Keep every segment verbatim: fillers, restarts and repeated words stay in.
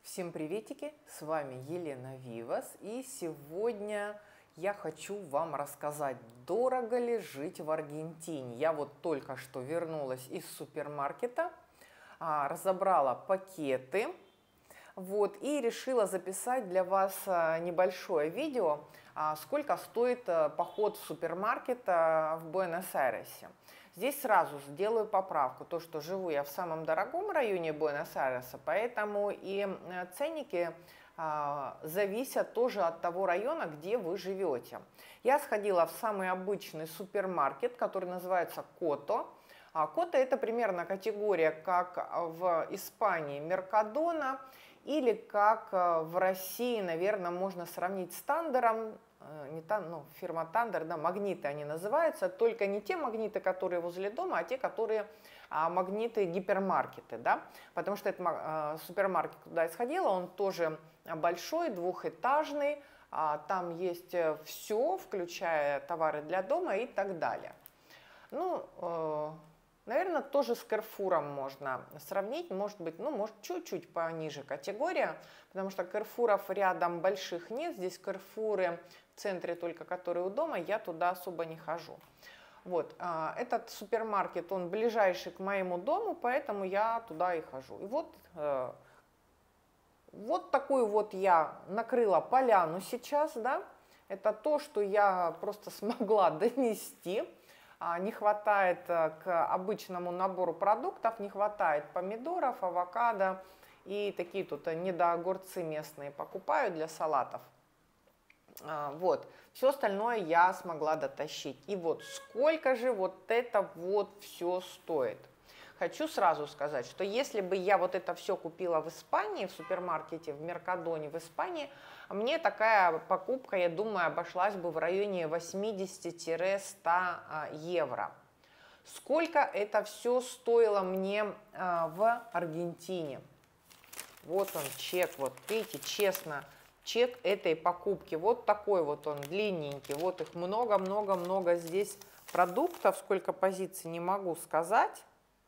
Всем приветики, с вами Елена Вивас, и сегодня я хочу вам рассказать, дорого ли жить в Аргентине. Я вот только что вернулась из супермаркета, разобрала пакеты, вот, и решила записать для вас небольшое видео, сколько стоит поход в супермаркет в Буэнос-Айресе. Здесь сразу сделаю поправку, то, что живу я в самом дорогом районе Буэнос-Айреса, поэтому и ценники а, зависят тоже от того района, где вы живете. Я сходила в самый обычный супермаркет, который называется Кото. А, Кото это примерно категория, как в Испании Меркадона, или как в России, наверное, можно сравнить с Тандером. Не там, ну, фирма Тандер, да, магниты они называются, только не те магниты, которые возле дома, а те, которые а, магниты гипермаркеты, да, потому что это а, супермаркет, куда я сходила, он тоже большой, двухэтажный, а, там есть все, включая товары для дома и так далее. Ну, э, наверное, тоже с Carrefour'ом можно сравнить, может быть, ну, может, чуть-чуть пониже категория, потому что Carrefour'ов рядом больших нет, здесь Carrefour'ы в центре только, которые у дома, я туда особо не хожу. Вот, этот супермаркет, он ближайший к моему дому, поэтому я туда и хожу. И вот, вот такую вот я накрыла поляну сейчас, да, это то, что я просто смогла донести. Не хватает к обычному набору продуктов, не хватает помидоров, авокадо и такие тут недоогурцы местные покупаю для салатов. Вот, все остальное я смогла дотащить. И вот сколько же вот это вот все стоит. Хочу сразу сказать, что если бы я вот это все купила в Испании, в супермаркете, в Меркадоне, в Испании, мне такая покупка, я думаю, обошлась бы в районе восьмидесяти-ста евро. Сколько это все стоило мне в Аргентине? Вот он, чек, вот видите, честно, чек этой покупки. Вот такой вот он, длинненький. Вот их много-много-много здесь продуктов, сколько позиций не могу сказать.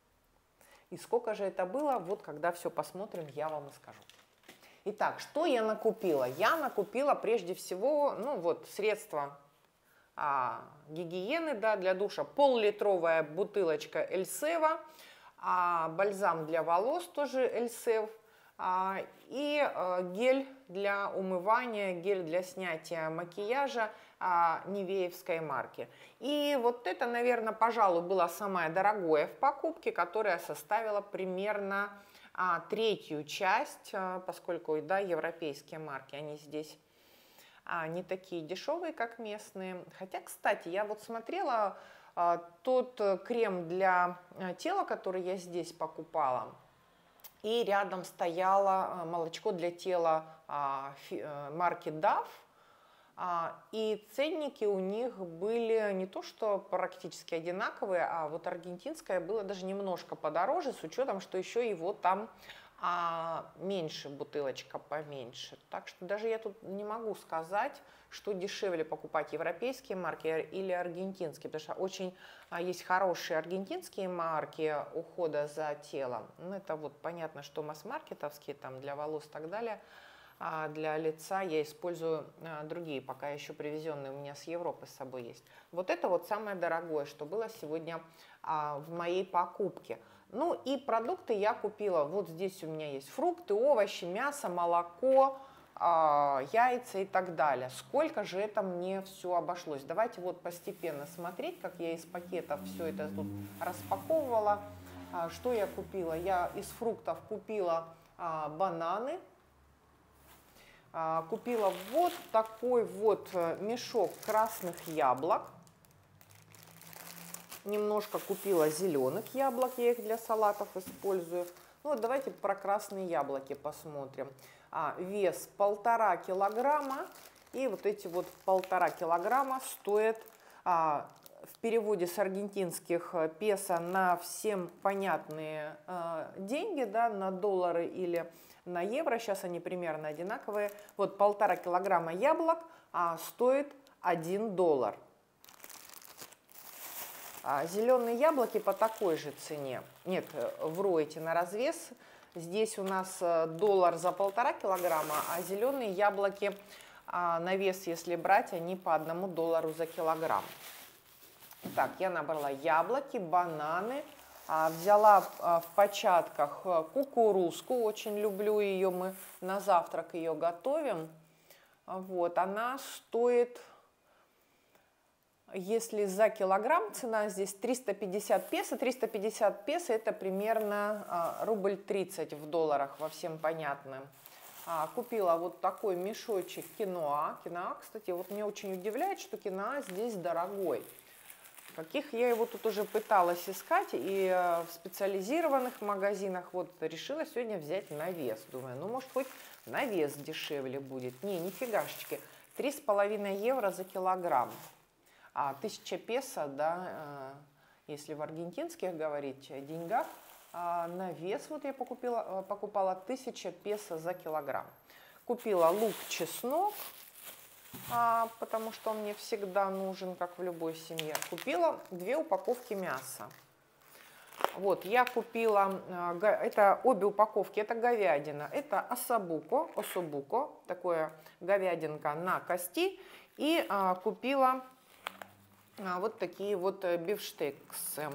И сколько же это было, вот когда все посмотрим, я вам и скажу. Итак, что я накупила? Я накупила прежде всего, ну вот, средства а, гигиены, да, для душа. Пол-литровая бутылочка Эльсева, а, бальзам для волос тоже Эльсев, а, и а, гель для умывания, гель для снятия макияжа а, Нивеевской марки. И вот это, наверное, пожалуй, было самое дорогое в покупке, которая составила примерно а, третью часть, а, поскольку, да, европейские марки, они здесь а, не такие дешевые, как местные. Хотя, кстати, я вот смотрела а, тот крем для тела, который я здесь покупала, и рядом стояло молочко для тела а, фи, а, марки Дав. И ценники у них были не то что практически одинаковые, а вот аргентинское было даже немножко подороже, с учетом, что еще его там а, меньше, бутылочка поменьше. Так что даже я тут не могу сказать, что дешевле покупать европейские марки или аргентинские, потому что очень а, есть хорошие аргентинские марки ухода за телом. Ну, это вот понятно, что масс-маркетовские там для волос и так далее. А для лица я использую а, другие, пока еще привезенные у меня с Европы с собой есть. Вот это вот самое дорогое, что было сегодня а, в моей покупке. Ну и продукты я купила. Вот здесь у меня есть фрукты, овощи, мясо, молоко, а, яйца и так далее. Сколько же это мне все обошлось? Давайте вот постепенно смотреть, как я из пакетов все это тут распаковывала. А, что я купила? Я из фруктов купила а, бананы. Купила вот такой вот мешок красных яблок. Немножко купила зеленых яблок, я их для салатов использую. Ну вот давайте про красные яблоки посмотрим. А, вес полтора килограмма. И вот эти вот полтора килограмма стоят а, в переводе с аргентинских песо на всем понятные а, деньги, да, на доллары или на евро, сейчас они примерно одинаковые. Вот полтора килограмма яблок а, стоит один доллар. А зеленые яблоки по такой же цене. Нет, вру, эти на развес Здесь у нас доллар за полтора килограмма, а зеленые яблоки на вес, если брать, они по одному доллару за килограмм. Так, я набрала яблоки, бананы, взяла в початках кукурузку, очень люблю ее, мы на завтрак ее готовим. Вот, она стоит, если за килограмм, цена здесь триста пятьдесят песо, триста пятьдесят песо это примерно рубль тридцать в долларах, во всем понятно. Купила вот такой мешочек киноа. Киноа, кстати, вот меня очень удивляет, что киноа здесь дорогой. Каких я его тут уже пыталась искать, и в специализированных магазинах вот решила сегодня взять на вес. Думаю, ну может хоть на вес дешевле будет. Не, нифигашечки. три с половиной евро за килограмм. А тысяча песо, да, если в аргентинских говорить деньгах, на вес вот я покупила, покупала тысяча песо за килограмм. Купила лук, чеснок. А, потому что он мне всегда нужен, как в любой семье. Купила две упаковки мяса. Вот, я купила, это обе упаковки, это говядина, это особуко, особуко, такое говядинка на кости. И а, купила а, вот такие вот бифштексы.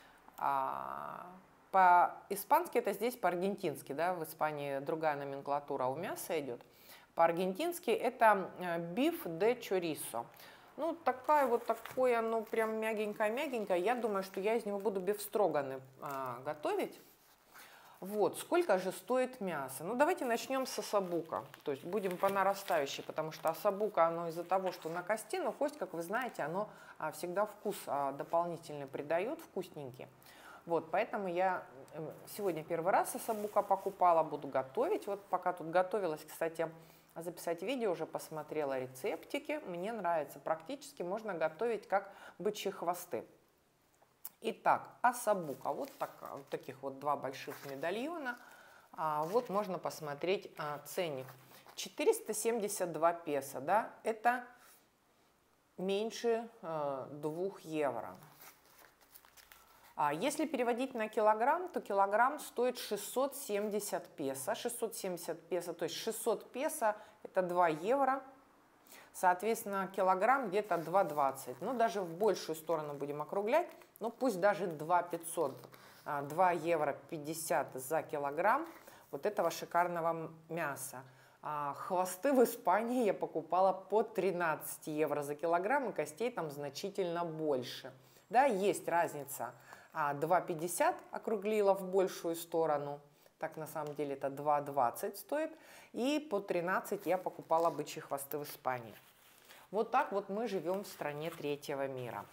А, по-испански это здесь, по-аргентински, да, в Испании другая номенклатура у мяса идет. По-аргентински это биф де чорисо. Ну, такая вот такое, ну, прям мягенькое-мягенькое. Я думаю, что я из него буду бифстроганы а, готовить. Вот, сколько же стоит мясо? Ну, давайте начнем с особука. То есть будем по нарастающей, потому что особука, оно из-за того, что на кости, но кость, как вы знаете, оно а, всегда вкус а, дополнительный придает, вкусненький. Вот, поэтому я сегодня первый раз особука покупала, буду готовить. Вот пока тут готовилась, кстати, записать видео, уже посмотрела рецептики. Мне нравится. Практически можно готовить как бычьи хвосты. Итак, особука. Вот, так, вот таких вот два больших медальона. А, вот можно посмотреть а, ценник. четыреста семьдесят два песо. Да? Это меньше а, двух евро. А если переводить на килограмм, то килограмм стоит шестьсот семьдесят песо. шестьсот семьдесят песо, то есть шестьсот песо это два евро. Соответственно, килограмм где-то два двадцать. Ну, даже в большую сторону будем округлять. Ну, пусть даже два пятьсот. два евро пятьдесят за килограмм вот этого шикарного мяса. А хвосты в Испании я покупала по тринадцать евро за килограмм, и костей там значительно больше. Да, есть разница. два пятьдесят округлила в большую сторону. Так, на самом деле, это два двадцать стоит. И по тринадцать я покупала бычьи хвосты в Испании. Вот так вот мы живем в стране третьего мира.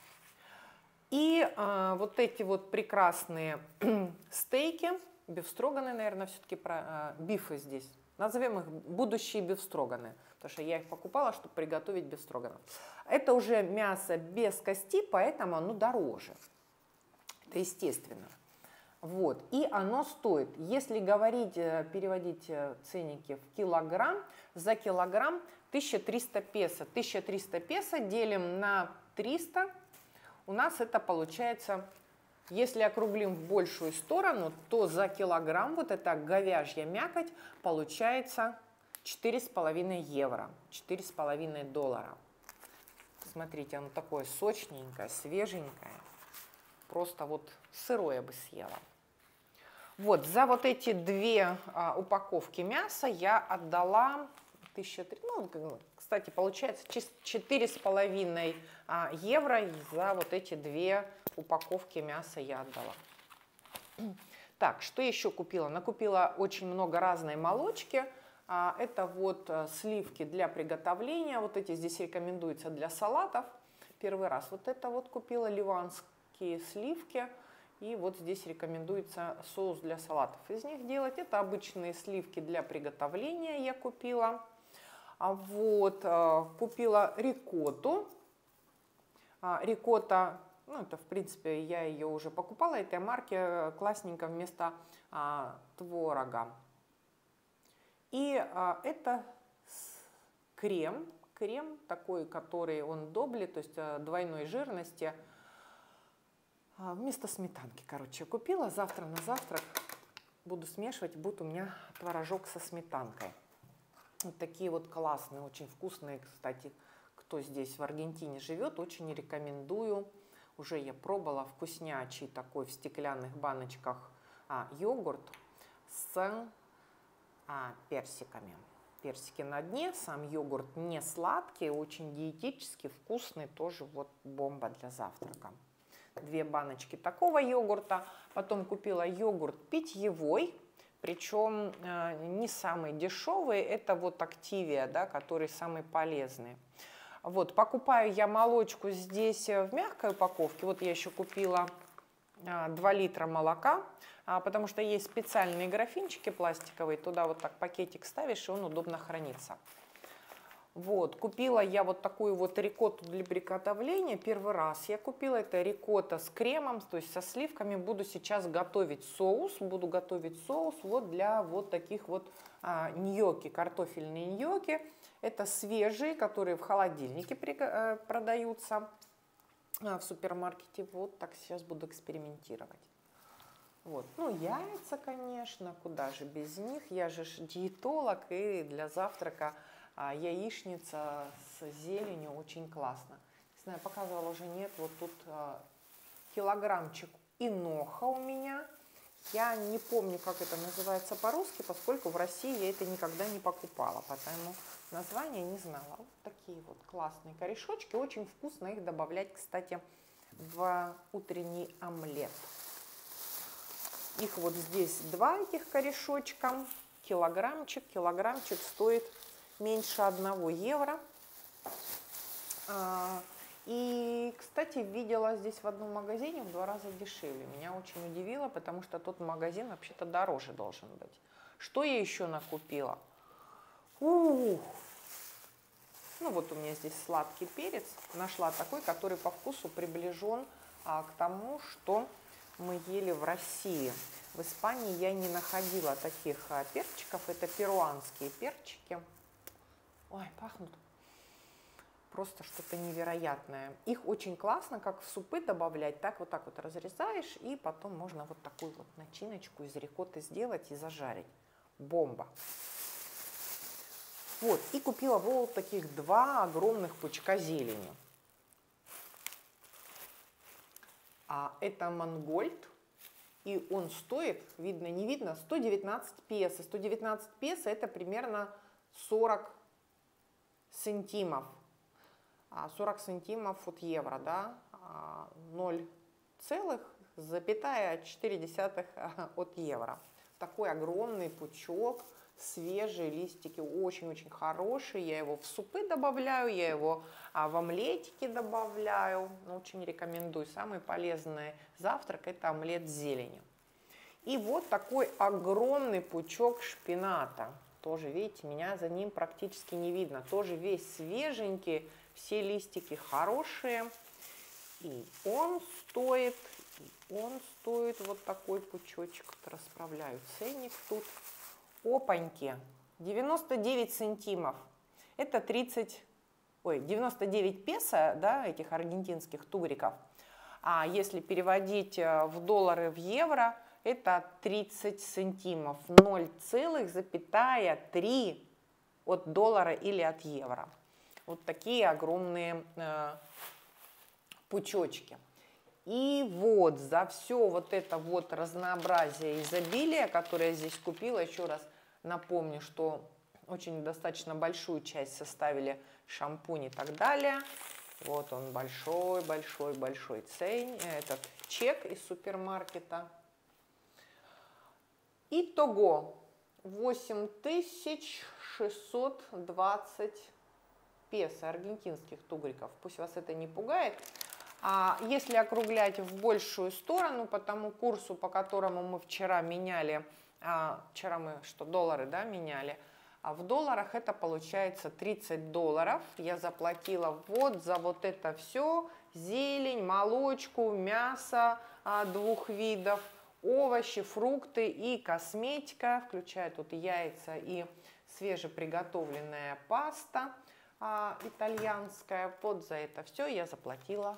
И а, вот эти вот прекрасные стейки, бифстроганы, наверное, все-таки про а, бифы здесь. Назовем их будущие бифстроганы, потому что я их покупала, чтобы приготовить бифстроганов. Это уже мясо без кости, поэтому оно дороже. Это естественно. Вот. И оно стоит, если говорить, переводить ценники в килограмм, за килограмм тысяча триста песо. тысяча триста песо делим на триста, у нас это получается, если округлим в большую сторону, то за килограмм вот эта говяжья мякоть получается четыре с половиной евро, четыре с половиной доллара. Смотрите, оно такое сочненькое, свеженькое. Просто вот сырое бы съела. Вот, за вот эти две а, упаковки мяса я отдала тысяча три, ну, кстати, получается четыре с половиной а, евро за вот эти две упаковки мяса я отдала. Так, что еще купила? Накупила очень много разной молочки. А, это вот а, сливки для приготовления. Вот эти здесь рекомендуются для салатов. Первый раз вот это вот купила, ливанские сливки. И вот здесь рекомендуется соус для салатов из них делать. Это обычные сливки для приготовления я купила. А вот, купила рикотту. Рикотта, ну это в принципе я ее уже покупала, этой марки, классненько вместо а, творога. И а, это крем, крем такой, который он добли, то есть двойной жирности. Вместо сметанки, короче, купила завтра на завтрак. буду смешивать, будет у меня творожок со сметанкой. Вот такие вот классные, очень вкусные, кстати, кто здесь в Аргентине живет, очень рекомендую. Уже я пробовала вкуснячий такой в стеклянных баночках а, йогурт с а, персиками. Персики на дне, сам йогурт не сладкий, очень диетический, вкусный, тоже вот бомба для завтрака. Две баночки такого йогурта, потом купила йогурт питьевой, причем э, не самый дешевый, это вот Активия, да, который самый полезный. Вот, покупаю я молочку здесь в мягкой упаковке, вот я еще купила два литра молока, потому что есть специальные графинчики пластиковые, туда вот так пакетик ставишь, и он удобно хранится. Вот, купила я вот такую вот рикотту для приготовления, первый раз я купила, это рикотта с кремом, то есть со сливками, буду сейчас готовить соус, буду готовить соус вот для вот таких вот а, ньокки, картофельные ньокки, это свежие, которые в холодильнике продаются в супермаркете. Вот так сейчас буду экспериментировать. Вот. Ну, яйца, конечно, куда же без них. Я же диетолог, и для завтрака а, яичница с зеленью очень классно. Не знаю, показывала уже, нет. Вот тут а, килограммчик иноха у меня. Я не помню, как это называется по-русски, поскольку в России я это никогда не покупала, поэтому название не знала. Вот такие вот классные корешочки. Очень вкусно их добавлять, кстати, в утренний омлет. Их вот здесь два этих корешочка. Килограммчик. Килограммчик стоит меньше одного евро. И, кстати, видела здесь в одном магазине в два раза дешевле. Меня очень удивило, потому что тот магазин вообще-то дороже должен быть. Что я еще накупила? Ух! Ну вот у меня здесь сладкий перец. Нашла такой, который по вкусу приближен а, к тому, что мы ели в России. В Испании я не находила таких а, перчиков. Это перуанские перчики. Ой, пахнут. Просто что-то невероятное. Их очень классно, как в супы добавлять, так вот так вот разрезаешь, и потом можно вот такую вот начиночку из рикотты сделать и зажарить. Бомба. Вот, и купила вот таких два огромных пучка зелени. А это мангольд, и он стоит, видно, не видно, сто девятнадцать песо. сто девятнадцать песо это примерно сорок сантимов. сорок сантимов от евро, да, ноль целых четыре десятых от евро. Такой огромный пучок, свежие листики, очень-очень хорошие. Я его в супы добавляю, я его в омлетики добавляю. Очень рекомендую. Самый полезный завтрак – это омлет с зеленью. И вот такой огромный пучок шпината. Тоже, видите, меня за ним практически не видно. Тоже весь свеженький. Все листики хорошие, и он стоит, и он стоит вот такой пучочек. Расправляю ценник тут. Опаньки, девяносто девять сантимов. Это тридцать, ой, девяносто девять песо, да, этих аргентинских тугриков. А если переводить в доллары, в евро, это тридцать сантимов. ноль целых три от доллара или от евро. Вот такие огромные э, пучочки. И вот за все вот это вот разнообразие, изобилие, которое я здесь купила, еще раз напомню, что очень достаточно большую часть составили шампунь и так далее. Вот он большой-большой-большой цен, этот чек из супермаркета. Итого восемь тысяч шестьсот двадцать песо аргентинских тугриков. Пусть вас это не пугает. А если округлять в большую сторону, по тому курсу, по которому мы вчера меняли, а, вчера мы что, доллары, да, меняли, а в долларах это получается тридцать долларов. Я заплатила вот за вот это все: зелень, молочку, мясо а, двух видов, овощи, фрукты и косметика, включая тут яйца и свежеприготовленная паста а, итальянская. Вот за это все я заплатила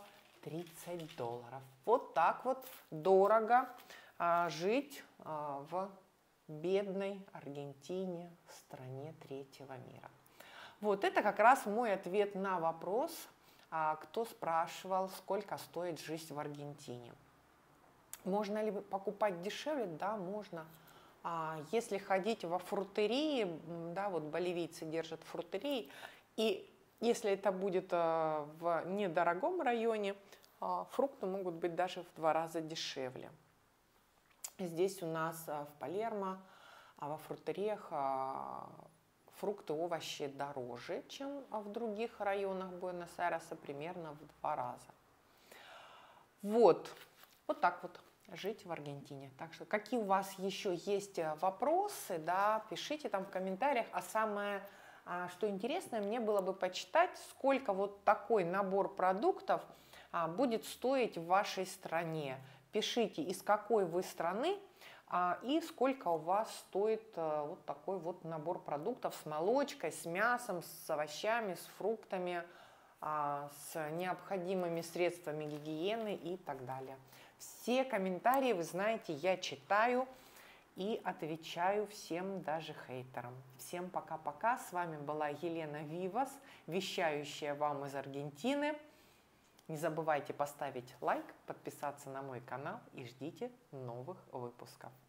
тридцать долларов. Вот так вот дорого а, жить а, в бедной Аргентине, стране третьего мира? Вот это как раз мой ответ на вопрос, кто спрашивал, сколько стоит жизнь в Аргентине. Можно ли покупать дешевле? Да, можно. Если ходить во фрутерии, да, вот боливийцы держат фрутерии, и если это будет в недорогом районе, фрукты могут быть даже в два раза дешевле. Здесь у нас в Палермо, во фрутериях фрукты, овощи дороже, чем в других районах Буэнос-Айреса, примерно в два раза. Вот, вот так вот жить в Аргентине. Так что, какие у вас еще есть вопросы, да, пишите там в комментариях. А самое, что интересное, мне было бы почитать, сколько вот такой набор продуктов будет стоить в вашей стране. Пишите, из какой вы страны и сколько у вас стоит вот такой вот набор продуктов с молочкой, с мясом, с овощами, с фруктами, с необходимыми средствами гигиены и так далее. Все комментарии, вы знаете, я читаю и отвечаю всем, даже хейтерам. Всем пока-пока. С вами была Елена Вивас, вещающая вам из Аргентины. Не забывайте поставить лайк, подписаться на мой канал и ждите новых выпусков.